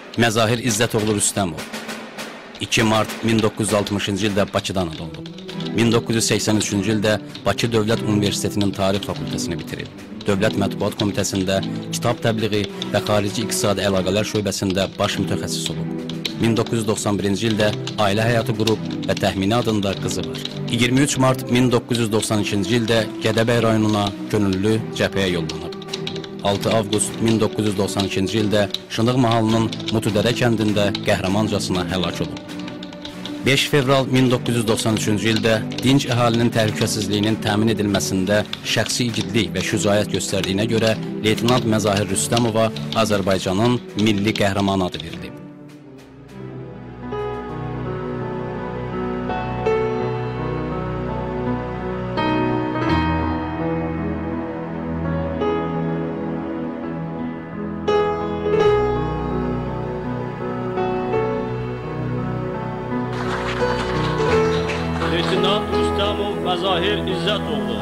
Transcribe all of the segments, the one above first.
Məzahir İzzətoğlu Rüstəmov 2 mart 1960-cı ildə Bakıda anadan olub. 1983-cü ildə Bakı Dövlət Universitetinin Tarix Fakültəsini bitirib. Dövlət Mətbuat Komitəsində kitab təbliği və xarici iqtisadi əlaqələr şöbəsində baş mütəxəssis olub. 1991-ci ildə ailə həyatı qurub və Təxmini adında qızı var. 23 mart 1992-ci ildə Gədəbəy rayonuna könüllü cəbhəyə yollanıb. 6 avqust 1992-ci ildə Şınıq mahalının Mutudərə kəndində qəhrəmancasına həlak olub. 5 fevral 1993-cü ildə dinc əhalinin təhlükəsizliyinin təmin edilməsində şəxsi igidlik və şücaət göstərdiyinə görə Leytenant Məzahir Rüstəmova Azərbaycanın milli qəhrəmanı adı verilib. Leytenant Rüstəmov Məzahir İzzətoğlu.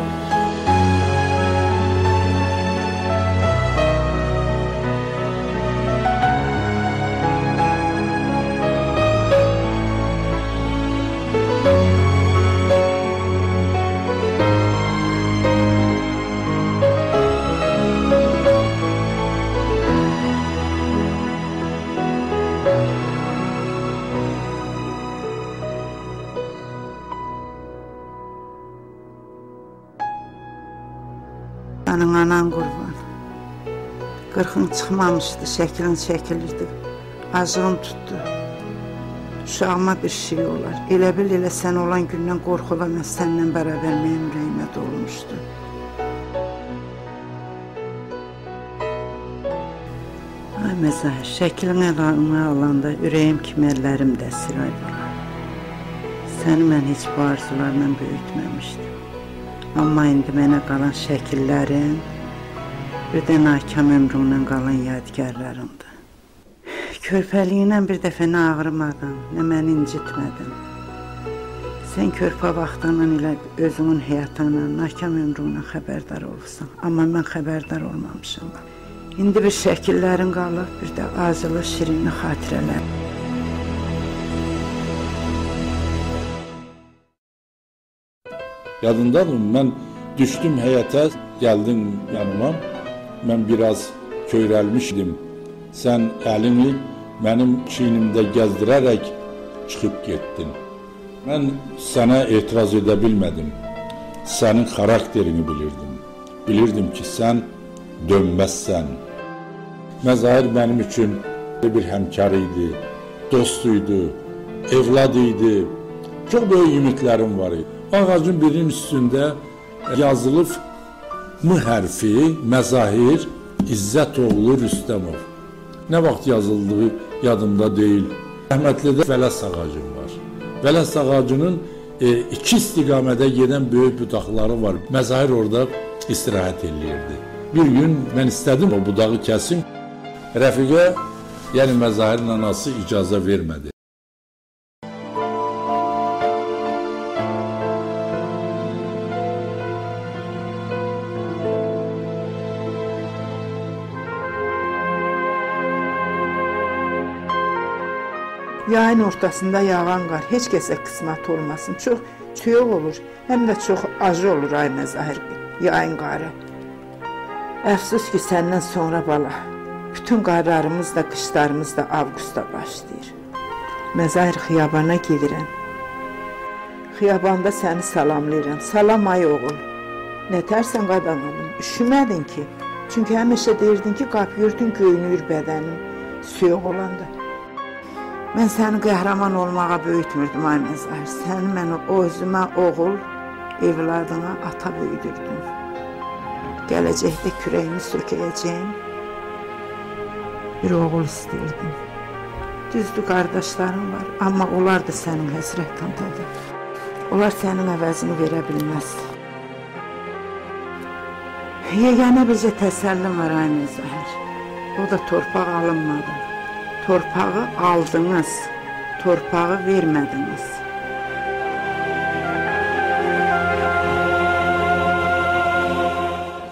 Sənin anan qurban. 40'ın çıxmamışdı, şəklin çəkilirdi. Acığım tutdu. Uşağıma bir şey olar. Elə bil elə sən olan gündən qorxuda mən səndən bərabər mənim ürəyimə dolmuşdu. Ay Məzahir, şəklin əlanı alanda ürəyim kimi əllərim də siray bala. Səni mən heç bu arzularla böyütməmişdim. Amma indi mənə qalan şəkillərin, bir də nakam ömrümdən qalan yadigarlarımdır. Körpəliyinə bir dəfə nə ağrımadın, nə məni incitmədin. Sən körpə vaxtından ilə özünün həyatından, nakam ömründən xəbərdar olursan. Amma mən xəbərdar olmamışım. İndi bir şəkillərin qalıb, bir də acılı, şirinli xatirələr. Yadındadır, mən düşdüm həyətə, gəldim yanıma, mən biraz köyrəlmişdim. Sən əlini mənim çiynimdə gəzdirərək çıxıb getdin. Mən sənə etiraz edə bilmədim. Sənin xarakterini bilirdim. Bilirdim ki, sən dönməzsən. Məzahir mənim üçün bir həmkar idi, dost idi, evlad idi. Çox böyük ümitlərim var idi. Ağacın birinin üstündə yazılıb M hərfi, Məzahir İzzətoğlu Rüstəmov. Nə vaxt yazıldığı yadımda deyil. Rəhmətlidə vələs ağacım var. Vələs ağacının iki istiqamədə gedən böyük budaqları var. Məzahir orada istirahət eləyirdi. Bir gün mən istədim o budağı kəsim. Rəfiqə, yəni Məzahirin anası icazə vermədi. Yayın ortasında yağan qar heç kəsə qismət olmasın. Çox çöyük olur, həm də çox acı olur ay Məzahir yayın qarı. Əfsus ki, səndən sonra bala, bütün qarlarımız da, qışlarımız da avqustda başlayır. Məzahir xiyabana gedirəm. Xiyabanda səni salamlayıram. Salam ay oğul. Nə tərsən qadan olun, üşümədin ki. Çünki həmişə deyirdin ki, qapıyırdın, göynüyür bədənin, soyuq olanda. Mən səni qəhrəman olmağa böyütmürdüm ay Məzahir. Səni mən özümə oğul, evladına ata böyüdürdüm. Gələcəkdə kürəyimi sökəyəcəyim bir oğul istəyirdim. Düzdür, qardaşlarım var, amma onlar da sənin həsrətindadır. Onlar sənin əvəzini verə bilməz. Yeganə bizə təsəllim var ay Məzahir. O da torpaq alınmadı. Torpağı aldınız, torpağı vermədiniz.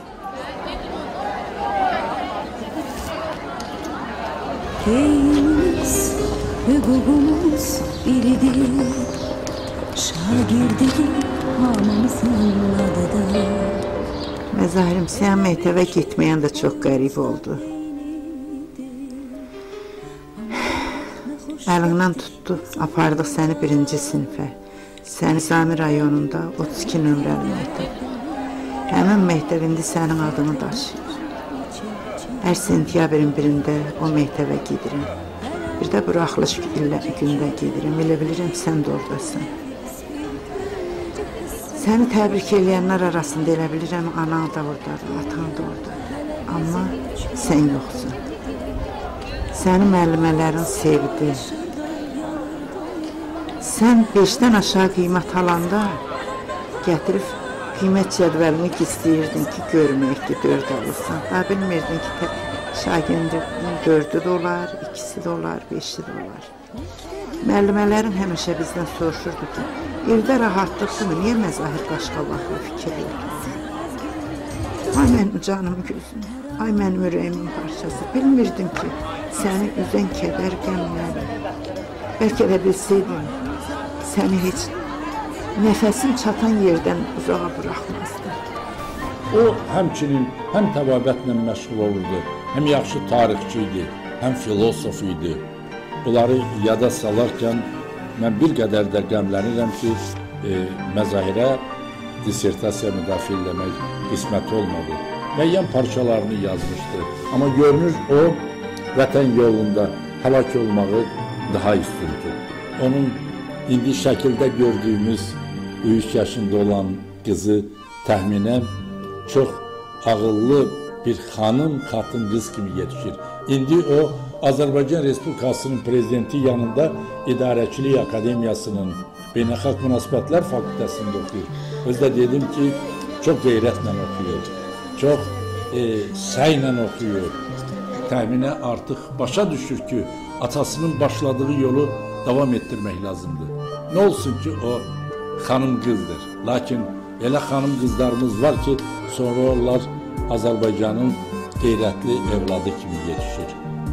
Hey. hüququmuz biridir. Şagirdidir hamımızın adıdır. Məzahirəm, sən məktəbə getməyən də çox qəribə oldu. Əlindən tutdu, apardıq səni 1-ci sinifə. Səni Nizami rayonunda 32 nömrəli məktəb. Həmin məktəb indi sənin adını daşıyır. Hər sentyabrın 1-də o məktəbə gedirəm. Bir də buraxılış gündə gedirəm. Elə bilirəm, sən də oradasan. Səni təbrik eləyənlər arasında elə bilirəm, anan da oradadır, atan da oradadır. Amma sən yoxsun. Səni müəllimələrin sevdi. Sən 5-dən aşağı qiymət alanda gətirib qiymət cədvəlini gizləyirdin ki, görməyək ki, 4 alırsan. Daha bilmirdin ki, şagirdin 4-ü də olar, 2-si də olar, 5-i də olar. Müəllimələrin həmişə bizdən soruşurdu ki, evdə rahatlıqdırmı, niyə Məzahir qaşqabaqlı fikir yoxdur? Ay mənim canım gözüm, ay mənim ürəyimin parçası. Bilmirdim ki, səni üzən kədər qəmləri. Bəlkə də bilsəydim, səni heç nəfəsim çatan yerdən uzağa buraxmazdı. O həmçinin həm təbabətlə məşğul olurdu, həm yaxşı tarixçi idi, həm filosof idi. Bunları yada salarkən mən bir qədər də qəmlənirəm ki, Məzahirə dissertasiya müdafiə eləmək qismət olmadı. Müəyyən parçalarını yazmışdı. Amma görünür o, vətən yolunda həlak olmağı daha üstündür. Onun indi şəkildə gördüyümüz 3 yaşında olan qızı təxminən çox ağıllı bir xanım, xatın qız kimi yetişir. İndi o, Azərbaycan Respublikasının prezidenti yanında İdarəçilik Akademiyasının Beynəlxalq Münasibətlər Fakültəsində oxuyur. Özdə dedim ki, çox qeyrətlə oxuyur, çox səylə oxuyur. Təxminə artıq başa düşür ki, atasının başladığı yolu davam etdirmək lazımdır. Nə olsun ki, o xanım qızdır. Lakin elə xanım qızlarımız var ki, sonra onlar Azərbaycanın qeyrətli evladı kimi yetişir.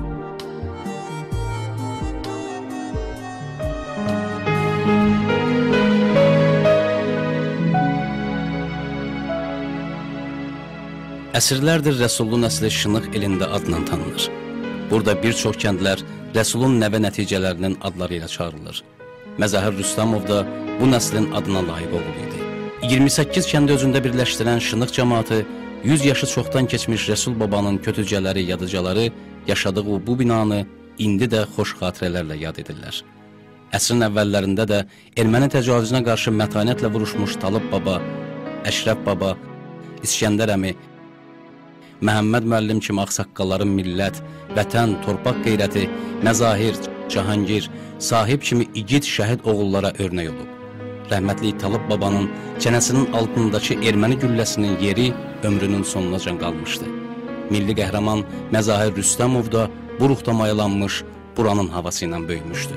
Əsrlərdir Rəsullu nəsli Şınıq elində adla tanınır. Burada bir çox kəndlər Rəsulun nəvə nəticələrinin adları ilə çağırılır. Məzahir Rüstəmov da bu nəslin adına layiq oğlu idi. 28 kəndi özündə birləşdirən Şınıq cəmaatı 100 yaşı çoxdan keçmiş Rəsul babanın kötücələri, yadıcaları yaşadığı bu binanı indi də xoş xatirələrlə yad edirlər. Əsrin əvvəllərində də erməni təcavüzünə qarşı mətanətlə vuruşmuş Talib baba, Əşrəf baba, İskəndər əmi, Məhəmməd müəllim kimi ağsaqqalların millət, vətən, torpaq qeyrəti, Məzahir, Cahangir, Sahib kimi igid şəhid oğullara örnək olub. Rəhmətli Talib babanın çənəsinin altındakı erməni gülləsinin yeri ömrünün sonunacan qalmışdı. Milli qəhrəman Məzahir Rüstəmov da bu ruhda mayalanmış, buranın havası ilə böyümüşdü.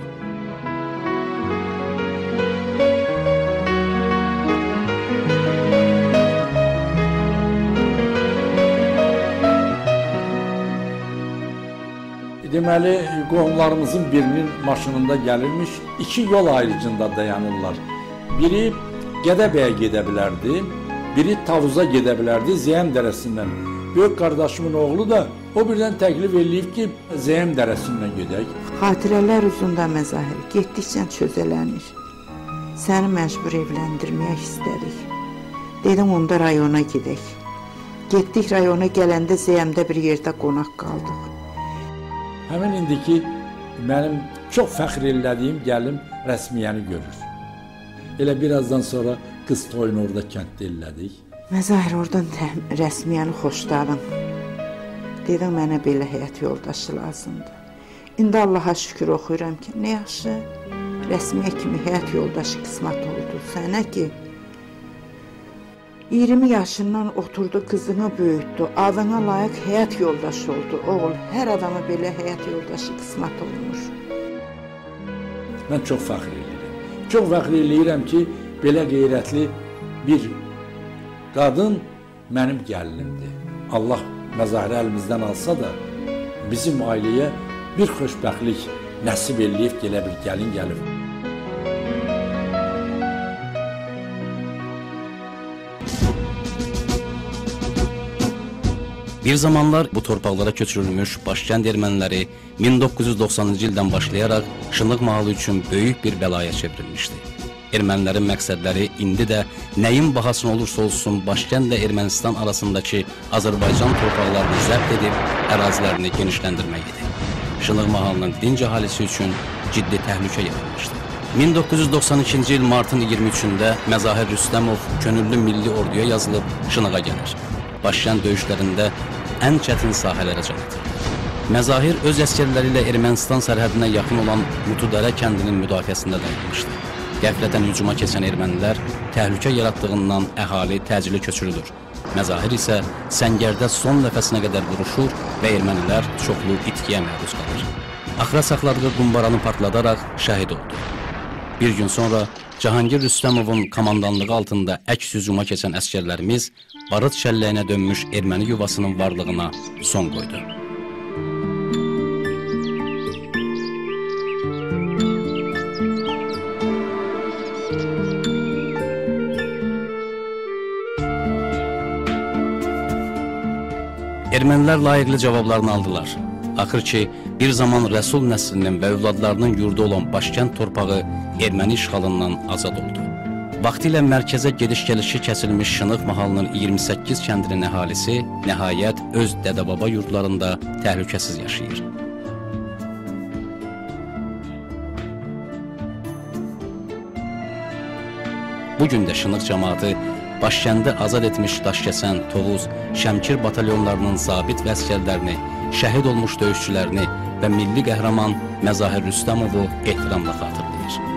Deməli, qohumlarımızın birinin maşınında gəlirmiş, 2 yol ayrıcında dayanırlar. Biri Gədəbəyə gedə bilərdi, biri Tavuza gedə bilərdi Zeyəm dərəsindən. Böyük qardaşımın oğlu da o birdən təklif eləyib ki, Zeyəm dərəsindən gedək. Xatirələr uzunda Məzahir, getdikcə çözələnir. Səni məcbur evləndirmək istədik. Dedim, onda rayona gedək. Getdik rayona gələndə Zeyəmdə bir yerdə qonaq qaldıq. Həmin indiki mənim çox fəxr elədiyim gəlim rəsmiyyəni görür. Elə birazdan sonra qız toyunu orada kənddə elədik. Məzahir, oradan rəsmiyyəni xoşladım. Dedim, mənə belə həyat yoldaşı lazımdır. İndi Allaha şükür oxuyuram ki, nə yaxşı, rəsmiyyə kimi həyat yoldaşı qismət oldu. Sənə ki, 20 yaşından oturdu, qızını böyütdü, adına layiq həyat yoldaşı oldu. Oğul, hər adama belə həyat yoldaşı qismət olmuş. Mən çox fəxr edirəm. Çox fəxr eləyirəm ki, belə qeyrətli bir qadın mənim gəlinimdir. Allah Məzahiri əlimizdən alsa da bizim ailəyə bir xoşbəxtlik nəsib eləyib gələ bir gəlin gəlib. Bir zamanlar bu torpaqlara köçürülmüş başkənd erməniləri 1990-cı ildən başlayaraq Şınıq mahalı üçün böyük bir bəlaya çevrilmişdi. Ermənilərin məqsədləri indi də nəyin bahasına olursa olsun başkəndlə Ermənistan arasındakı Azərbaycan torpaqlarını zəbt edib ərazilərini genişləndirmək idi. Şınıq mahalının dinc əhalisi üçün ciddi təhlükə yaranmışdı. 1992-ci il martın 23-də Məzahir Rüstəmov könüllü milli orduya yazılıb Şınığa gəlir. Başkənd döyüşlərində ən çətin sahələrə can atırdı. Məzahir öz əskərləri ilə Ermənistan sərhədinə yaxın olan Mutudərə kəndinin müdafiəsində dayanmışdı. Qəflətən hücuma keçən ermənilər təhlükə yaratdığından əhali təcili köçürülür. Məzahir isə səngərdə son nəfəsinə qədər vuruşur və ermənilər çoxlu itkiyə məruz qalır. Axıra saxladığı qumbaranı partladaraq şəhid oldu. Bir gün sonra Cahangir Rüstəmovun komandanlığı altında əks hücuma keçən əskərlərimiz barıt şəlləyinə dönmüş erməni yuvasının varlığına son qoydu. Ermənilər layiqli cavablarını aldılar. Axır ki, bir zaman Rəsul nəslinin və övladlarının yurdu olan başkənd torpağı erməni işğalından azad oldu. Vaxtilə mərkəzə gediş-gəlişi kəsilmiş Şınıq mahalının 28 kəndinin əhalisi nəhayət öz dədə-baba yurdlarında təhlükəsiz yaşayır. Bugün də Şınıq cəmaatı başkəndə azad etmiş Daşkəsən, Tovuz, Şəmkir batalyonlarının zabit və əskərlərini, şəhid olmuş döyüşçülərini və milli qəhrəman Məzahir Rüstəmovu ehtiramla xatırlayır.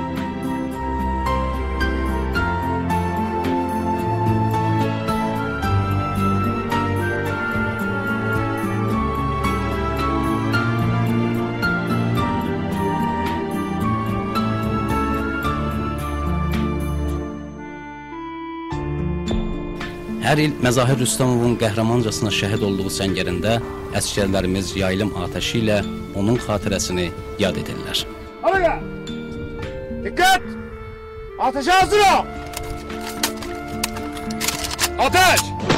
Hər il Məzahir Rüstəmovun qəhrəmancasına şəhid olduğu səngərində əskərlərimiz yaylım atəşi ilə onun xatirəsini yad edirlər. Hadi! Dikkat! Ateşe hazır ol! Ateş!